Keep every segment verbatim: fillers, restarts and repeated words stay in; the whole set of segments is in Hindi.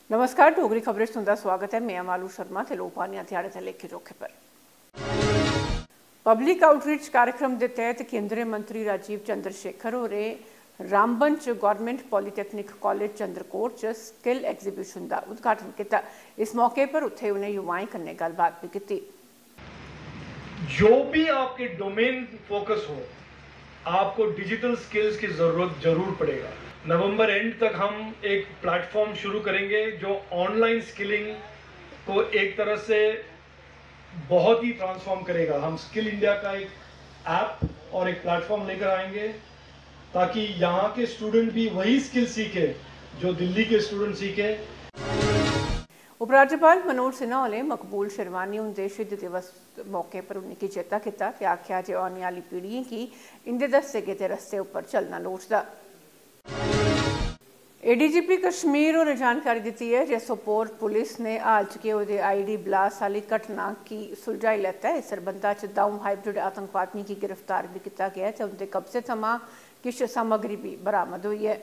नमस्कार, डोगरी खबरें सुनदा स्वागत है। मैं मालू शर्मा ते लोकवानी ध्याड़े ते लेखे जोखे पर पब्लिक आउटरीच कार्यक्रम के तहत केंद्रीय मंत्री राजीव चंद्रशेखर होरें रामबन च गौरमेंट पॉलीटैक्निक कॉलेज चंद्रकोट च स्किल एग्जीबिशन का उद्घाटन किया। इस मौके पर उत्थे उन्हें युवाएं कन्नै गलबात भी की। जो भी आपके डोमेन फोकस हो, आपको डिजिटल स्किल्स की जरूरत जरूर पड़ेगा। नवंबर एंड तक हम एक प्लेटफॉर्म शुरू करेंगे जो ऑनलाइन स्किलिंग को एक तरह से बहुत ही ट्रांसफॉर्म करेगा। हम स्किल इंडिया का एक ऐप और एक प्लेटफॉर्म लेकर आएंगे ताकि यहाँ के स्टूडेंट भी वही स्किल सीखे जो दिल्ली के स्टूडेंट सीखे। उपराज्यपाल मनोज सिन्हा ने मकबूल शेरवानी उनके शहीद दिवस मौके पर उनकी चेता किया। आख्या जो आने वाली पीढ़ियों की इंदे दस्से गए रस्ते उपर चलना लोड़दा। एडीजीपी कश्मीर और जानकारी दी है जे सोपोर पुलिस ने हाल च के आई डी ब्लास्ट वाली घटना की सुलझाई लैता है। इस सरबंधा च दऊं हाइब्रिड आतंकवादियों की गिरफ्तार भी किया गया है। उनके कब्जे थमां किश सामग्री भी बरामद हुई है।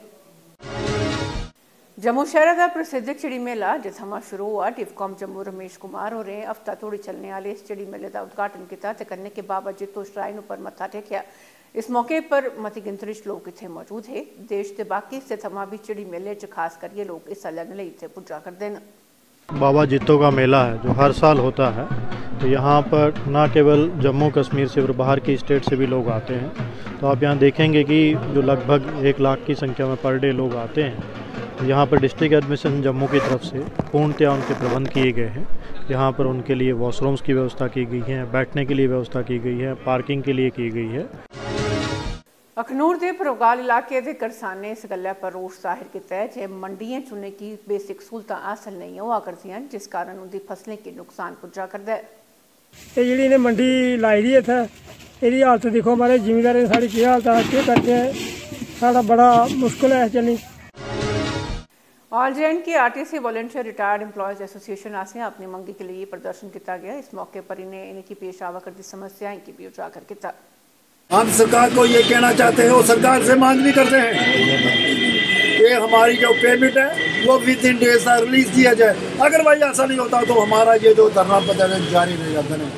जम्मू शहर का प्रसिद्ध चिड़ी मेला जिस थमां शुरू हुआ, डिफकॉम जम्मू रमेश कुमार होरें हफ्ता धोड़ी चलने वाले इस चिड़ी मेले का उद्घाटन किया ते कन्नै के बाबा जित्तो श्राइन पर मत्था टेकिया। इस मौके पर मती गिनतरी च लोग इत्थे मौजूद है। देश के बाकी हिस्से थमां भी चिड़ी मेले च खास करिए लोग हिस्सा लैने लई इत्थे पुज्जा करदे न। बाबा जित्तो का मेला है जो हर साल होता है, तो यहाँ पर न केवल जम्मू कश्मीर से और बाहर की स्टेट से भी लोग आते हैं। तो आप यहाँ देखेंगे कि जो लगभग एक लाख की संख्या में पर डे लोग आते हैं। यहाँ पर डिस्ट्रिक्ट एडमिशन जम्मू की तरफ से पूर्णतया उनके प्रबंध किए गए हैं। यहाँ पर उनके लिए वॉशरूम्स की व्यवस्था की गई है, बैठने के लिए व्यवस्था की गई है, पार्किंग के लिए की गई है। अखनूर के फरोगाल इलाके के किसानों ने इस गल्ला पर रोष जाहिर किया है कि मंडियां च उनकी बेसिक सहूलत हासिल नहीं हुआ करदियां, जिस कारण उनकी फसलें की नुकसान पुज्जा करदा है। ये जी मंडी लाई दी इत्थे, एदी हालत देखो मारे जिमींदारें दी साडी की हालत है, केह् करदे हैं, साडा बड़ा मुश्किल है चलनी। All J and K RTC volunteer retired employees association आसिया अपनी मंगी के लिए प्रदर्शन किया गया। इस मौके पर इन्हें इनकी पेश आवा करती समस्याएं की भी उजागर किया। हम सरकार को ये कहना चाहते हैं, वो सरकार से मांग भी करते हैं कि हमारी जो पेमेंट है वो विद इन डेज रिलीज किया जाए। अगर भाई ऐसा नहीं होता तो हमारा ये जो धरना प्रदर्शन जारी रह जाता है।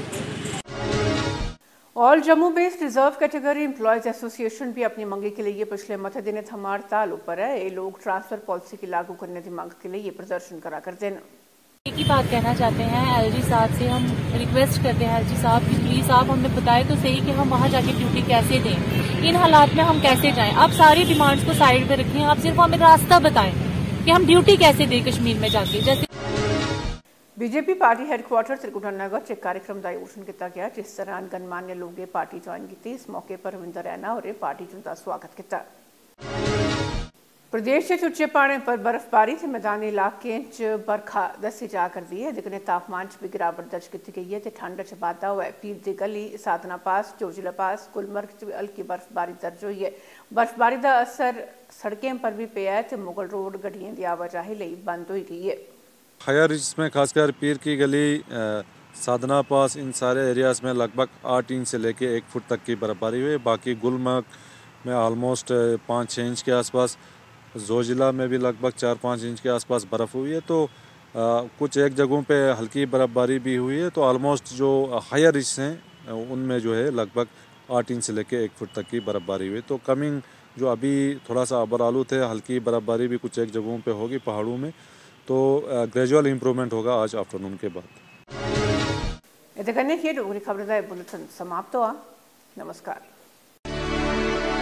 All Jammu based reserve category employees association भी अपनी मंगी के लिए पिछले मते दिन थमां हड़ताल पर है। ये लोग ट्रांसफर पॉलिसी की लागू करने की मांग के लिए प्रदर्शन करा करते हैं। एक ही बात कहना चाहते हैं, एलजी साहब से हम रिक्वेस्ट करते हैं, एलजी साहब की प्लीज आप हमें बताएं तो सही कि हम वहां जाके ड्यूटी कैसे दें, इन हालात में हम कैसे जाएं। आप सारी डिमांड्स को साइड पे रखें, आप सिर्फ हमें रास्ता बताएं कि हम ड्यूटी कैसे दें कश्मीर में जाके। जैसे BJP party headquarter Trikuta Nagar च कार्यक्रम का आयोजन किया गया, जिस दौरान गणमान्य लोगों पार्टी ज्वाइन की। इस मौके पर रविंदर रैना और पार्टी च उनका स्वागत किया। प्रदेश के उच्चे पहाड़ों पर बर्फबारी से मैदानी इलाके च बरखा दसी जा करती है। दिगने तापमान च भी गिरावट दर्ज की गई है। ठंड च बाधा हुआ है। पीर दी गली, साधना पास, जोजिला पास, गुलमर्ग च भी हल्की बर्फबारी दर्ज हुई है। बर्फबारी का असर सड़कें पर भी पिया है तो मुगल रोड गड्डियों की आवाजाही लई बंद हो गई है। हायर इसमें खासकर पीर की गली, साधना पास, इन सारे एरियाज में लगभग आठ इंच से लेके एक फुट तक की बर्फबारी हुई। बाकी गुलमर्ग में ऑलमोस्ट पाँच छः इंच के आसपास, जोजिला में भी लगभग चार पाँच इंच के आसपास बर्फ़ हुई है। तो आ, कुछ एक जगहों पे हल्की बर्फबारी भी हुई है। तो ऑलमोस्ट जो हायर रिच हैं उनमें जो है लगभग आठ इंच से लेके एक फुट तक की बर्फबारी हुई। तो कमिंग जो अभी थोड़ा सा अबर आलूद है, हल्की बर्फबारी भी कुछ एक जगहों पे होगी पहाड़ों में। तो ग्रेजुअल इम्प्रूवमेंट होगा आज आफ्टरनून के बाद। इतने खबर का बुलेटिन समाप्त हुआ। नमस्कार।